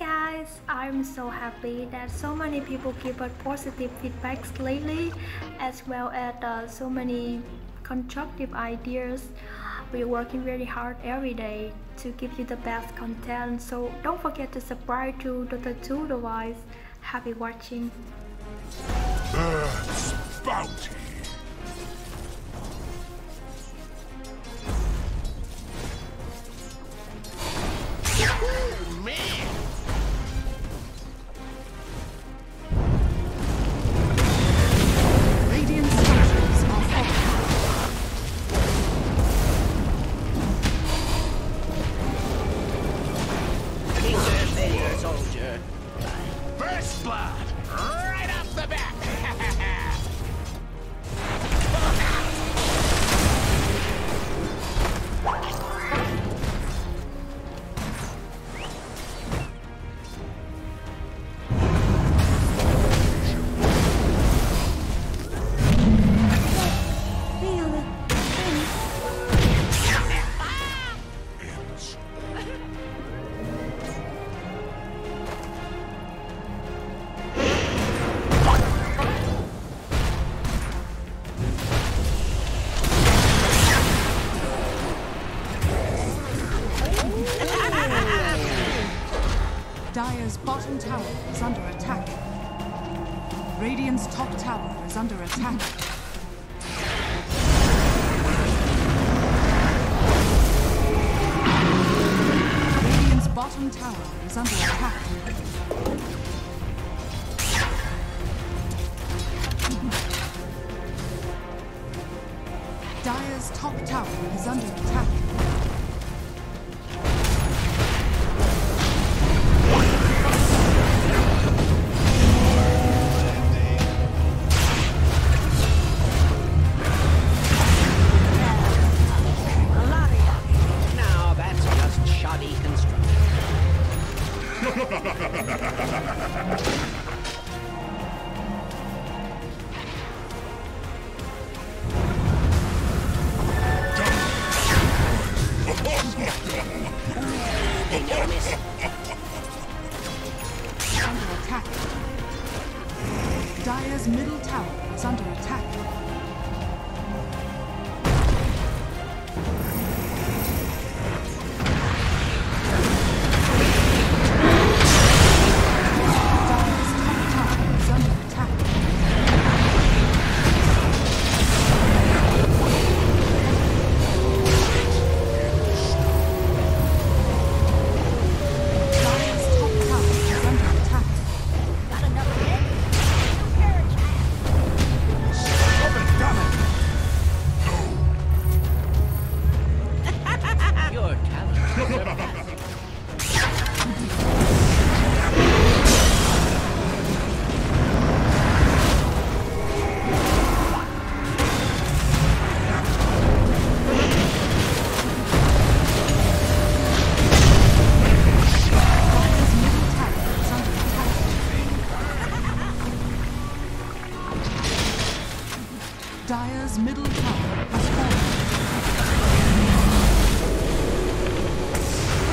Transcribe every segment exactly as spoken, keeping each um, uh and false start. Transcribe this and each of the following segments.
guys, I'm so happy that so many people give us positive feedbacks lately, as well as uh, so many constructive ideas. We're working very hard every day to give you the best content, so don't forget to subscribe to Dota two Device. Happy watching. Earth's bounty. Oh, man. Radiant structures are fortified. Finger failure, soldier. First blood, right off the bat. Dire's bottom tower is under attack. Radiant's top tower is under attack. Radiant's bottom tower is under attack. Dire's top tower is under attack. Now that's just shoddy construction. They don't miss. Under attack. Dire's middle tower is under attack. Dire's top tower is under attack. Dire's top tower is under attack. Got another hit? Prepare a child. Your talent surpasses. Dire's middle tower is under attack. Dire's middle tower has fallen.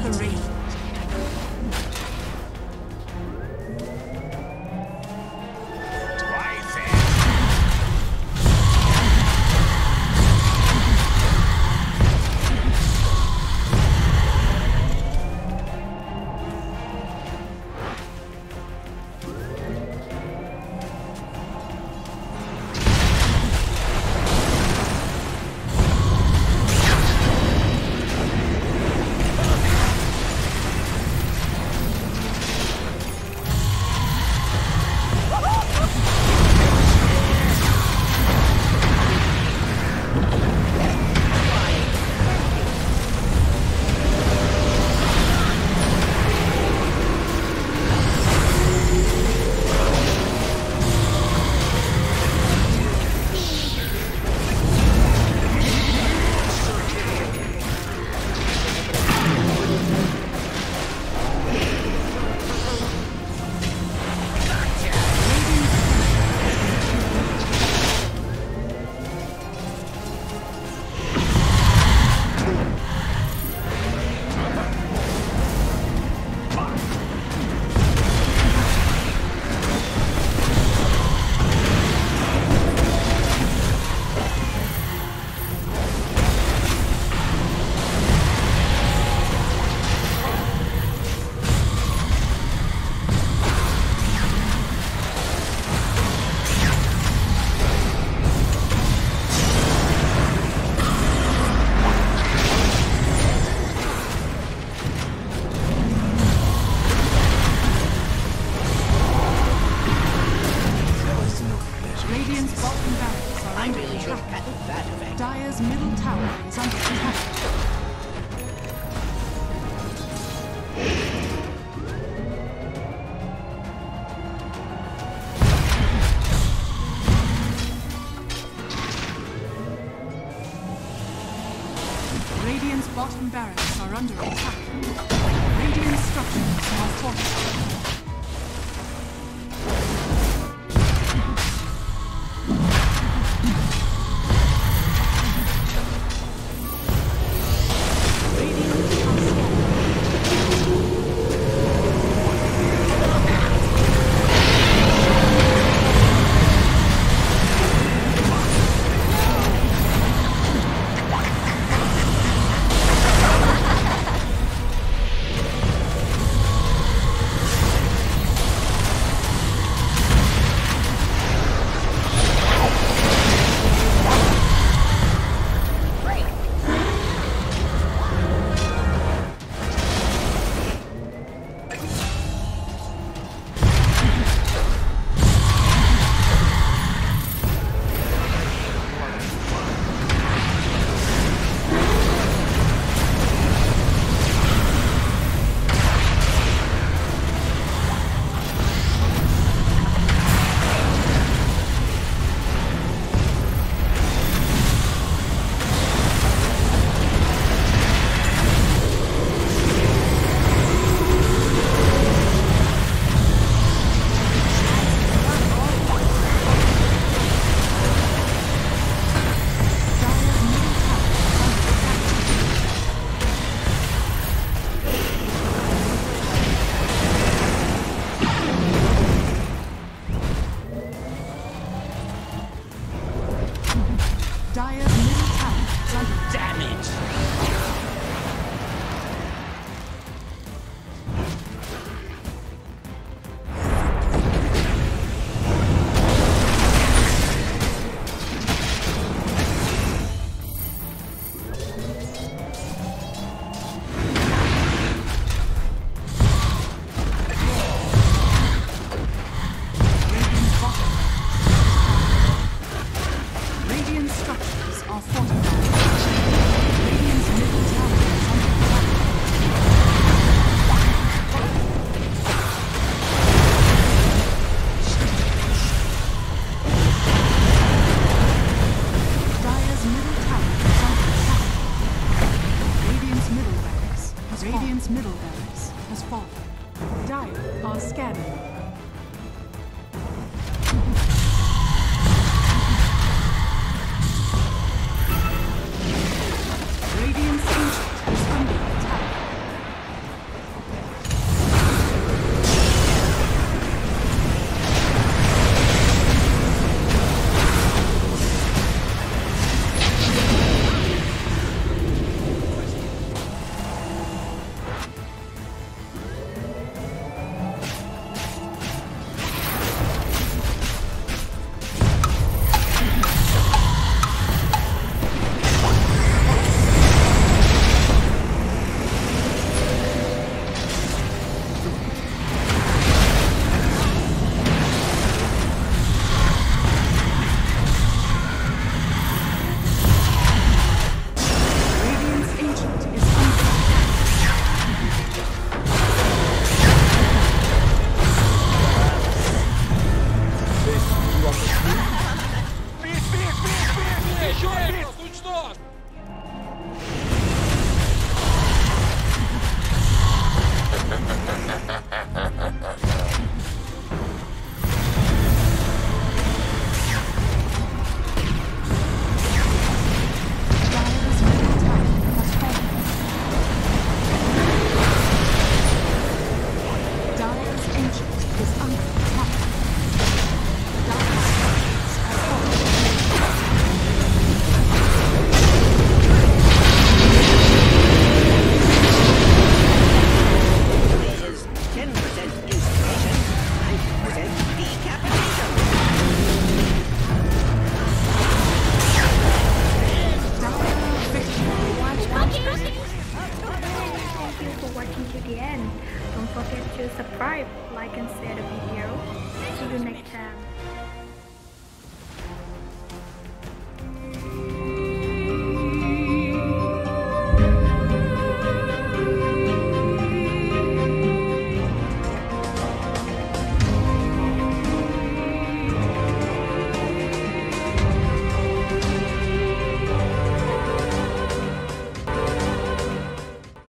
the radiant. Twice it. Dire's middle tower is under attack. Radiant's bottom barracks are under attack. Radiant structures are fortified. Dire's middle tower is under Damage! Radiant structures are fortified. Radiant's middle tower is under attack. Dire's middle tower is under attack. Radiant's middle barracks has Radiant's middle barracks has fallen. Dire are scanning. Radiant's ancient is under attack. subscribe, like and share the video.